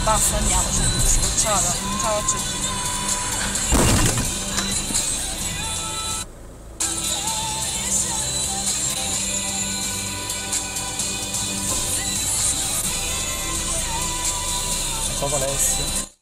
Basta, andiamo, c'è più scocciata, non ce la faccio più. Ciao Alessia.